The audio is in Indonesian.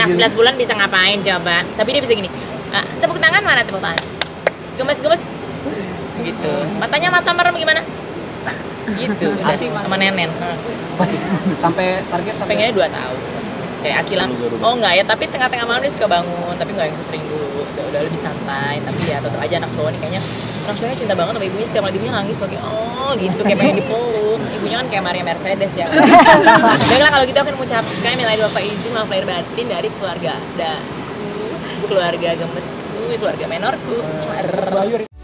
anak 11 bulan bisa ngapain coba? Tapi dia bisa gini. Tepuk tangan mana tepuk tangan? Gemes-gemes gitu. Matanya mata merem gimana? Gitu. Udah sama nenen. Masih sampai target pengennya 2 tahun. Kayak Akila, oh enggak ya, tapi tengah-tengah malam dia suka bangun, tapi enggak yang sesering dulu, udah lebih santai, tapi ya tetap aja anak cowok nih kayaknya, anak cowoknya cinta banget sama ibunya, setiap kali ibunya nangis lagi, oh gitu, kayak pengen dipeluk, ibunya kan kayak Maria Mercedes ya. Baiklah kalau gitu aku mengucapkan minal aidin wal faizin, maaf lahir batin dari keluarga daku, keluarga gemesku, keluarga menorku.